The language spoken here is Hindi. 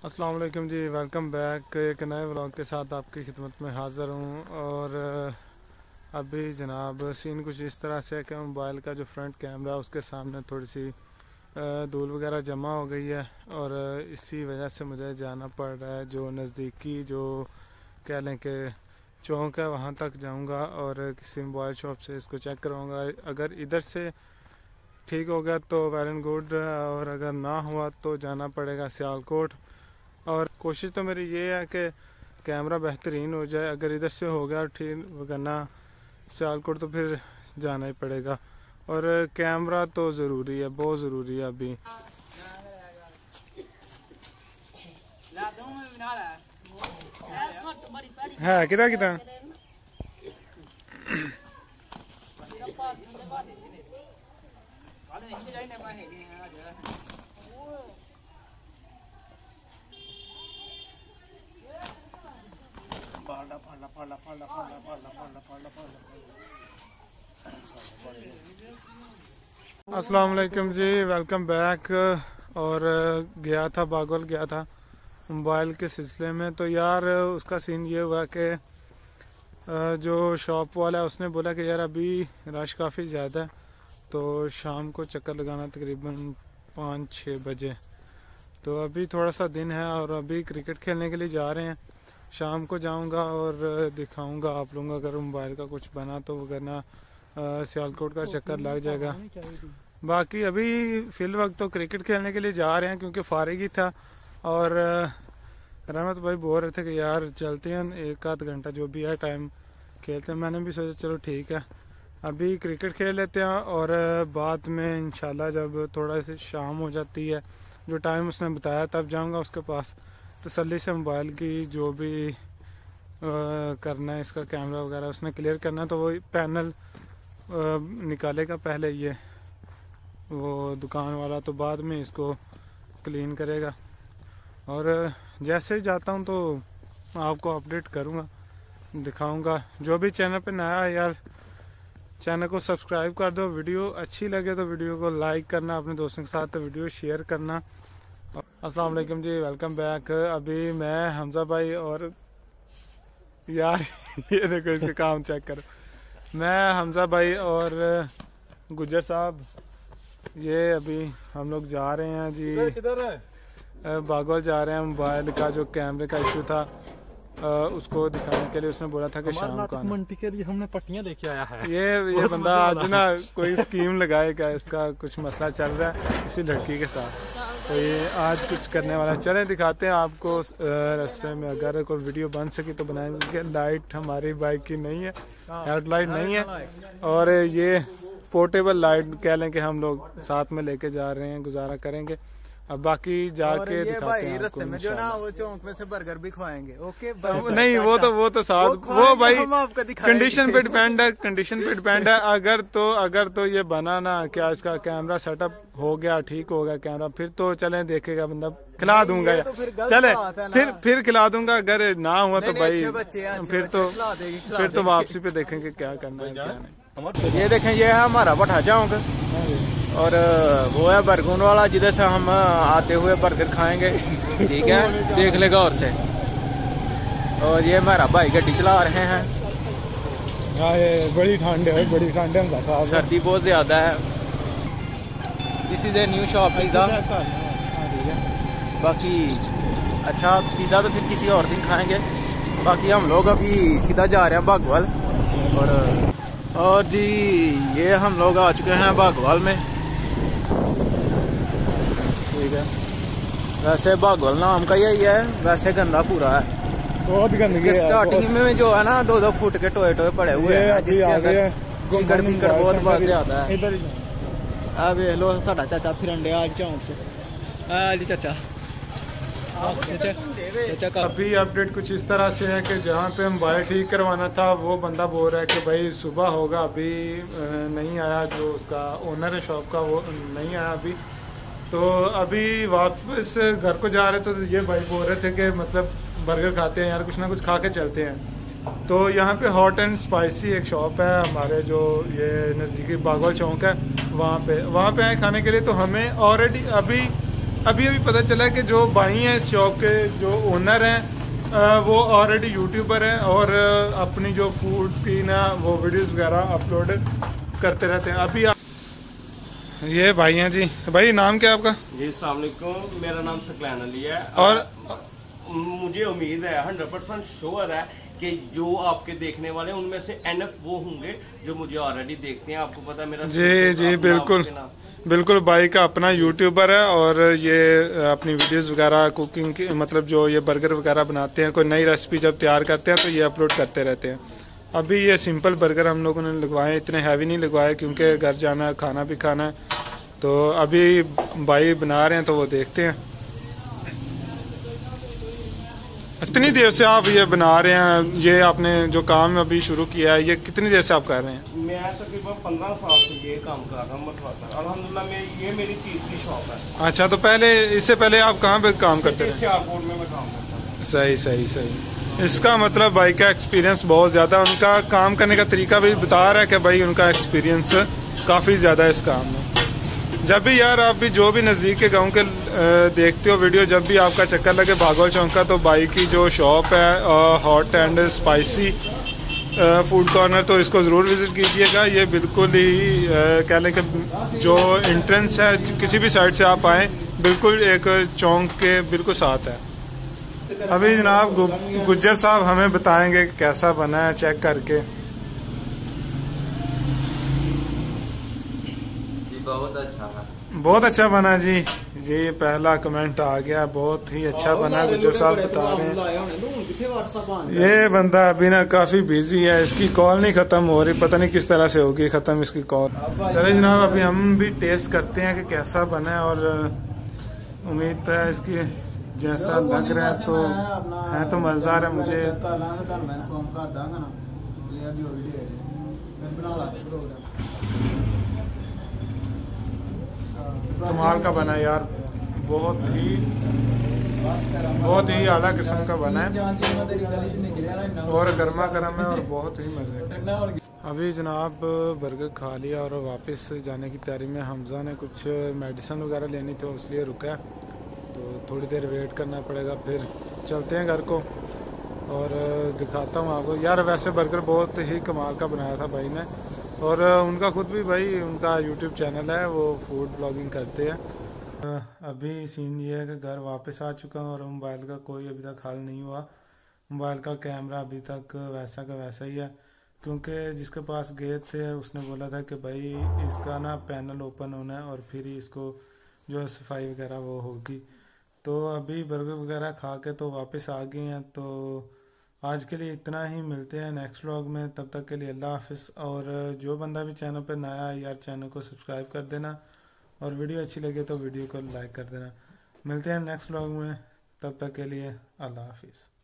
अस्सलाम वालेकुम जी, वेलकम बैक। एक नए व्लॉग के साथ आपकी खिदमत में हाज़िर हूँ। और अभी जनाब सीन कुछ इस तरह से है कि मोबाइल का जो फ्रंट कैमरा है उसके सामने थोड़ी सी धूल वगैरह जमा हो गई है और इसी वजह से मुझे जाना पड़ रहा है। जो नज़दीकी जो कह लें कि चौक है वहाँ तक जाऊँगा और किसी मोबाइल शॉप से इसको चेक कराऊँगा। अगर इधर से ठीक हो गया तो वेल एंड गुड, और अगर ना हुआ तो जाना पड़ेगा सियालकोट। और कोशिश तो मेरी ये है कि कैमरा बेहतरीन हो जाए। अगर इधर से हो गया ठीक, वरना सियालकोट तो फिर जाना ही पड़ेगा। और कैमरा तो ज़रूरी है, बहुत ज़रूरी है। अभी है कितना कितना अस्सलाम वालेकुम जी, वेलकम बैक। और गया था बागोल, गया था मोबाइल के सिलसिले में। तो यार उसका सीन ये हुआ कि जो शॉप वाला है उसने बोला कि यार अभी रश काफ़ी ज़्यादा है, तो शाम को चक्कर लगाना तकरीबन 5-6 बजे। तो अभी थोड़ा सा दिन है और अभी क्रिकेट खेलने के लिए जा रहे हैं। शाम को जाऊंगा और दिखाऊंगा आप लोगों को। अगर मोबाइल का कुछ बना तो वरना सियालकोट का चक्कर लग जाएगा। बाकी अभी फिल वक्त तो क्रिकेट खेलने के लिए जा रहे हैं क्योंकि फारिग ही था। और रहमत भाई बोल रहे थे कि यार चलते हैं 1-आध घंटा जो भी है टाइम खेलते हैं। मैंने भी सोचा चलो ठीक है अभी क्रिकेट खेल लेते हैं और बाद में इंशाल्लाह जब थोड़ा सी शाम हो जाती है, जो टाइम उसने बताया तब जाऊंगा उसके पास, तसल्ली से मोबाइल की जो भी करना है, इसका कैमरा वगैरह उसने क्लियर करना है। तो वो पैनल निकालेगा पहले ये वो दुकान वाला, तो बाद में इसको क्लीन करेगा। और जैसे ही जाता हूँ तो आपको अपडेट करूँगा, दिखाऊँगा। जो भी चैनल पे नया है यार चैनल को सब्सक्राइब कर दो। वीडियो अच्छी लगे तो वीडियो को लाइक करना, अपने दोस्तों के साथ वीडियो शेयर करना। अस्सलाम वालेकुम जी, वेलकम बैक। अभी मैं हमजा भाई और यार ये देखो इसके काम चेक करो। मैं हमजा भाई और गुजर साहब, ये अभी हम लोग जा रहे हैं जी। किधर है? बागोल जा रहे हैं। मोबाइल का जो कैमरे का इशू था उसको दिखाने के लिए उसने बोला था कि शाम को आना। मंडी के लिए हमने पट्टियां लेके आया है। ये बंदा आज ना कोई स्कीम लगाएगा, इसका कुछ मसला चल रहा है इसी लड़की के साथ। तो ये आज कुछ करने वाला है। चले दिखाते हैं आपको रास्ते में। अगर कोई वीडियो बन सकी तो बनाएंगे। लाइट हमारी बाइक की नहीं है, हेडलाइट नहीं है, और ये पोर्टेबल लाइट कह लें कि हम लोग साथ में लेके जा रहे हैं, गुजारा करेंगे। अब बाकी जाके दिखाते हैं रास्ते में जो ना वो चौक में से बर्गर भी खवाएंगे। ओके नहीं वो तो साथ वो भाई कंडीशन पे डिपेंड है, कंडीशन पे डिपेंड है। अगर तो ये बना ना क्या इसका कैमरा सेटअप हो गया, ठीक हो गया कैमरा, फिर तो चले देखेगा बंदा, खिला दूंगा या चले फिर खिला दूंगा। अगर ना हुआ तो भाई फिर तो वापसी पे देखेंगे क्या करना है क्या नहीं। ये देखें, ये है हमारा भट्ठा चौक और वो है बरगुन वाला जिधर से हम आते हुए बर्गर खाएंगे। ठीक है, देख लेगा और से। और ये हमारा भाई गड्डी चला रहे हैं। बड़ी ठंड है, बड़ी ठंड है, सर्दी बहुत ज्यादा है। This is a new shop pizza. बाकी अच्छा पिज़्ज़ा तो फिर किसी और दिन खाएंगे। बाकी हम लोग अभी सीधा जा रहे हैं बागवाल। और जी ये हम लोग आ चुके हैं बागवाल में। ठीक है, वैसे बागवाल नाम का यही है, वैसे गंदा पूरा है, बहुत गंदगी है। स्टार्टिंग में जो है ना 2-2 फुट के टोए पड़े हुए हैं, जिसके अंदर चिकड़ पिकड़ बहुत ज्यादा है। अब ये लो साडा चाचा फिरंडे आज चौक से आज चाचा। अभी अपडेट कुछ इस तरह से है कि जहाँ पे मोबाइल ठीक करवाना था वो बंदा बोल रहा है कि भाई सुबह होगा, अभी नहीं आया। जो उसका ओनर है शॉप का वो नहीं आया अभी। तो अभी वापस घर को जा रहे थे तो ये भाई बोल रहे थे कि मतलब बर्गर खाते हैं यार, कुछ ना कुछ खा के चलते हैं। तो यहाँ पे हॉट एंड स्पाइसी एक शॉप है हमारे जो ये नज़दीकी बागवाल चौक है, वहाँ पे आए खाने के लिए। तो हमें ऑलरेडी अभी अभी पता चला कि जो भाई हैं इस शॉप के जो ओनर हैं वो ऑलरेडी यूट्यूबर हैं और अपनी जो फूड्स की ना वो वीडियोस वगैरह अपलोड करते रहते हैं। अभी ये भाई हैं जी। भाई नाम क्या है आपका? जी अस्सलाम वालेकुम, मेरा नाम सकलैन अली है। और मुझे उम्मीद है 100% श्योर है कि जो आपके देखने वाले हैं उनमें से एनएफ वो होंगे जो मुझे ऑलरेडी देखते हैं। आपको पता है मेरा जी बिल्कुल भाई का अपना यूट्यूबर है और ये अपनी वीडियोस वगैरह कुकिंग की मतलब जो ये बर्गर वगैरह बनाते हैं, कोई नई रेसिपी जब तैयार करते हैं तो ये अपलोड करते रहते हैं। अभी ये सिंपल बर्गर हम लोगों ने लगवाए, इतने हैवी नहीं लगवाए क्योंकि घर जाना खाना भी खाना है। तो अभी भाई बना रहे हैं तो वो देखते हैं। कितनी देर से आप ये बना रहे हैं? ये आपने जो काम अभी शुरू किया है ये कितनी देर से आप कर रहे हैं? मैं तकरीबन 15 साल से ये काम कर रहा हूँ। अल्हम्दुलिल्लाह ये मेरी तीसरी शॉप है। अच्छा, तो पहले इससे पहले आप कहाँ पे काम करते थे? एयरपोर्ट में मैं काम करता हूँ। सही। इसका मतलब भाई का एक्सपीरियंस बहुत ज्यादा, उनका काम करने का तरीका भी बता रहा है कि भाई उनका एक्सपीरियंस काफी ज्यादा है इस काम में। जब भी यार आप भी जो भी नज़दीक के गांव के देखते हो वीडियो, जब भी आपका चक्कर लगे भागोल चौक का, तो भाई की जो शॉप है hot and spicy food corner, तो इसको ज़रूर विजिट कीजिएगा। ये बिल्कुल ही कह लें कि जो एंट्रेंस है किसी भी साइड से आप आए, बिल्कुल एक चौक के बिल्कुल साथ है। अभी जनाब गुज्जर साहब हमें बताएंगे कैसा बना है चेक करके। बहुत अच्छा बना जी। पहला कमेंट आ गया, बहुत ही अच्छा बना। गुज्जर साहब बता रहे हैं ये बंदा अभी ना काफी बिजी है, इसकी कॉल नहीं खत्म हो रही, पता नहीं किस तरह से होगी खत्म इसकी कॉल। चलिए जनाब अभी हम भी टेस्ट करते हैं कि कैसा बना है और उम्मीद है इसकी जैसा लग रहा है तो मजेदार है। मुझे कमाल का बना यार, बहुत ही आला किस्म का बना है और गर्मा गर्म है और बहुत ही मजे। अभी जनाब बर्गर खा लिया और वापस जाने की तैयारी में। हमजा ने कुछ मेडिसिन वगैरह लेनी थी इसलिए रुका है, तो थोड़ी देर वेट करना पड़ेगा, फिर चलते हैं घर को और दिखाता हूँ आपको। यार वैसे बर्गर बहुत ही कमाल का बनाया था भाई ने, और उनका खुद भी भाई उनका यूट्यूब चैनल है, वो फूड ब्लॉगिंग करते हैं। अभी सीन ये है कि घर वापस आ चुका हूँ और मोबाइल का कोई अभी तक हल नहीं हुआ। मोबाइल का कैमरा अभी तक वैसा का वैसा ही है, क्योंकि जिसके पास गए थे उसने बोला था कि भाई इसका ना पैनल ओपन होना है और फिर ही इसको जो सफाई वगैरह वो होगी। तो अभी बर्गर वगैरह खा के तो वापस आ गए हैं। तो आज के लिए इतना ही, मिलते हैं नेक्स्ट व्लॉग में, तब तक के लिए अल्लाह हाफिज़। और जो बंदा भी चैनल पर नया है यार चैनल को सब्सक्राइब कर देना और वीडियो अच्छी लगे तो वीडियो को लाइक कर देना। मिलते हैं नेक्स्ट व्लॉग में, तब तक के लिए अल्लाह हाफिज़।